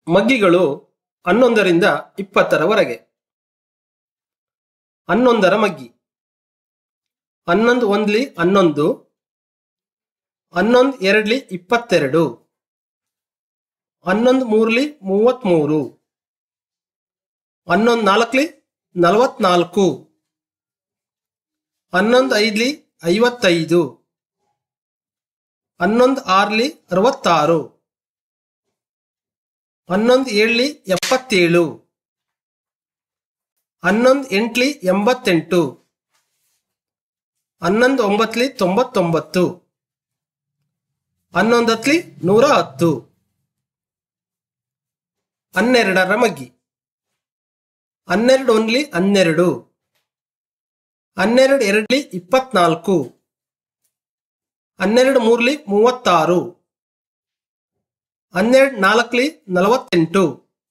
ಮಗ್ಗಿಗಳು 11ರಿಂದ 20ರವರೆಗೆ. 11ರ ಮಗ್ಗಿ: 11 ಒಂದ್ಲಿ 11, 11 ಎರಡ್ಲಿ 22, 11 ಮೂರ್ಲಿ 33, 11 ನಾಲ್ಕಲಿ 44, 11 ಐದ್ಲಿ 55, 11 ಆರ್ಲಿ 66, 11 ಏಳ್ಲಿ 77, 11 ಎಂಟ್ಲಿ 88, 11 ಒಂಬತ್ಲಿ 99, 11 ಹತ್ಲಿ 110. 12ರ ಮಗ್ಗಿ: 12 ಒಂದ್ಲಿ 12, 12 ಎರಡ್ಲಿ 24, 12 ಮೂರ್ಲಿ 36, 12 ನಾಲ್ಕಲಿ 48,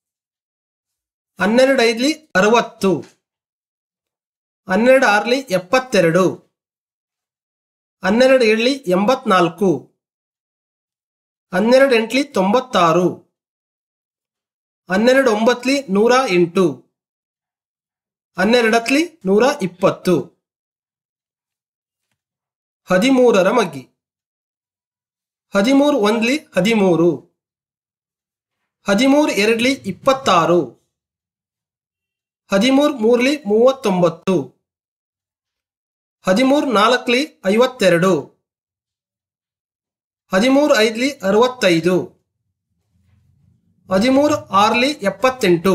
12 ಐದ್ಲಿ 60, 12 ಆರ್ಲಿ 72, 12 ಏಳ್ಲಿ 84, 12 ಎಂಟ್ಲಿ 96, 12 ಒಂಬತ್ಲಿ 108, 12 ಹತ್ಲಿ 120. 13ರ ಮಗ್ಗಿ: 13 ಒಂದ್ಲಿ 13, 13 ಎರಡ್ಲಿ 26, 13 ಮೂರ್ಲಿ 39, 13 ನಾಲ್ಕಲಿ 52, 13 ಐದ್ಲಿ 65, 13 ಆರ್ಲಿ 78,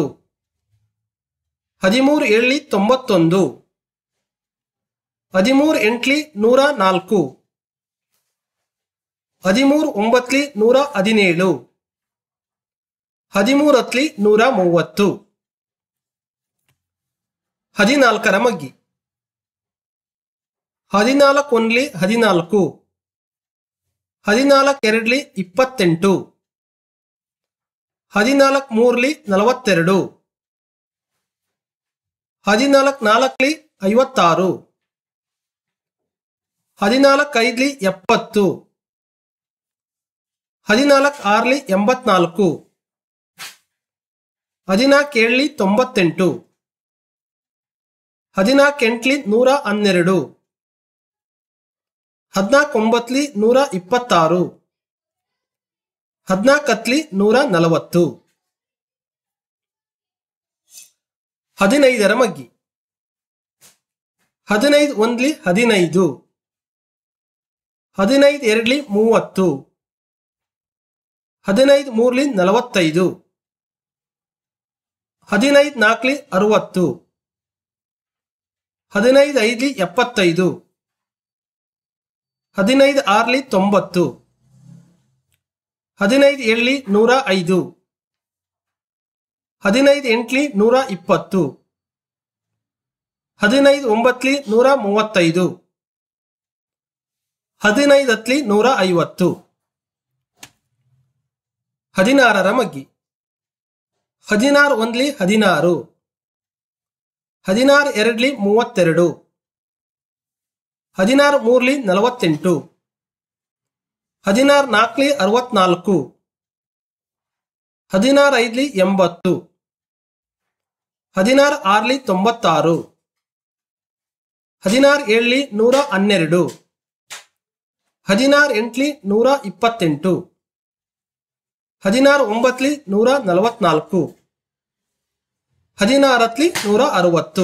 13 ಏಳ್ಲಿ 91, 13 ಎಂಟ್ಲಿ 104, 13 ಒಂಬತ್ಲಿ 117, 13 ಹತ್ಲಿ 130. 14ರ ಮಗ್ಗಿ: 14 ಒಂದ್ಲಿ 14, 14 ಎರಡ್ಲಿ 28, 14 ಮೂರ್ಲಿ 42, 14 ನಾಲ್ಕಲಿ 56, 14 ಐದ್ಲಿ 70, 14 ಆರ್ಲಿ 84, 14 ಏಳ್ಲಿ 98, 14 ಎಂಟ್ಲಿ 112, 14 ಒಂಬತ್ಲಿ 126, 14 ಹತ್ಲಿ 140. 15ರ ಮಗ್ಗಿ: 15 ಒಂದ್ಲಿ 15, 15 ಎರಡ್ಲಿ 30, 15 ಮೂರ್ಲಿ 45, 15 ನಾಲ್ಕಲಿ 60, 15 ಐದ್ಲಿ 75, 15 ಆರ್ಲಿ 90, 15 ಏಳ್ಲಿ 105, 15 ಎಂಟ್ಲಿ 120, 15 ಒಂಬತ್ಲಿ 135, 15 ಹತ್ಲಿ 150. 16ರ ಮಗ್ಗಿ: 16 ಒಂದ್ಲಿ 16, 16 ಎರಡ್ಲಿ 32, 16 ಮೂರ್ಲಿ 48, 16 ನಾಲ್ಕಲಿ 64, 16 ಐದ್ಲಿ 80, 16 ಆರ್ಲಿ 96, 16 ಏಳ್ಲಿ 112, 16 ಎಂಟ್ಲಿ 128, 16 ಒಂಬತ್ಲಿ 144, 16 ಹತ್ಲಿ 160.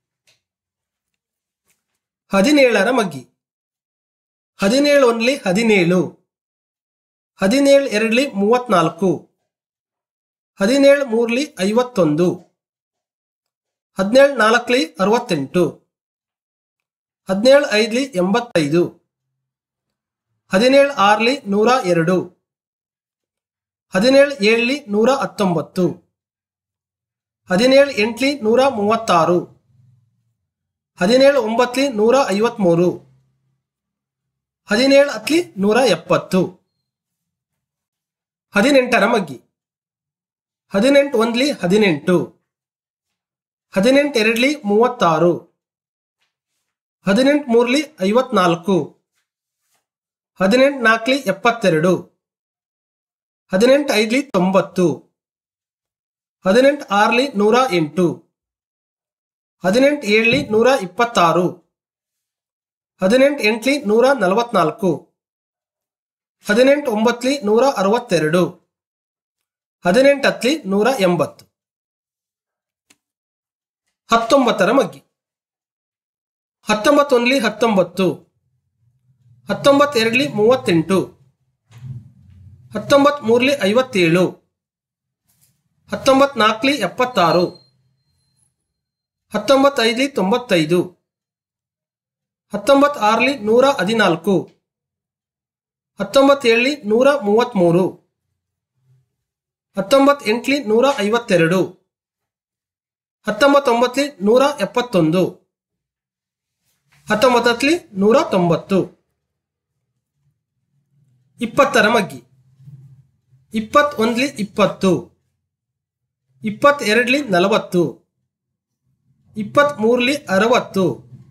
17ರ ಮಗ್ಗಿ: 17 ಒಂದ್ಲಿ 17, 17 ಎರಡ್ಲಿ 34, 17 ಮೂರ್ಲಿ 51, 17 ನಾಲ್ಕಲಿ 68, 17 ಐದ್ಲಿ 85, 17 ಆರ್ಲಿ 102, 17 ಏಳ್ಲಿ 119, 17 ಎಂಟ್ಲಿ 136, 17 ಒಂಬತ್ಲಿ 153, 17 ಹತ್ಲಿ 170. 18ರ ಮಗ್ಗಿ: 18 ಒಂದ್ಲಿ 18, 18 ಎರಡ್ಲಿ 36, 18 ಮೂರ್ಲಿ 54, 18 ನಾಲ್ಕಲಿ 72, 18 ಐದ್ಲಿ 90, 18 6 108, 18 7 126, 18 8 144, 18 9 162, 18 10 180. 19ರ ಮಗ್ಗಿ. 19 1 19, 19 2 38, 19 3 57, 19 4 76, 19 5 95, 19 6 114, 19 7 133, 19 8 152, 19 9 171, 19 190. 20ರ ಮಗ್ಗಿ. 21 20, 22 40, 23 60,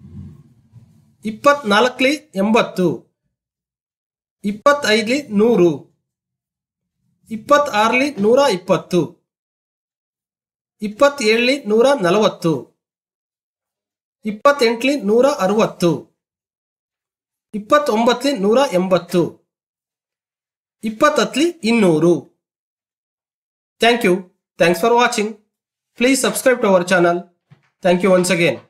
24 80, 25 100, 26 120, 27 140, 28 160, 29 180, 20 200. Thank you. Thanks for watching. Please subscribe to our channel. Thank you once again.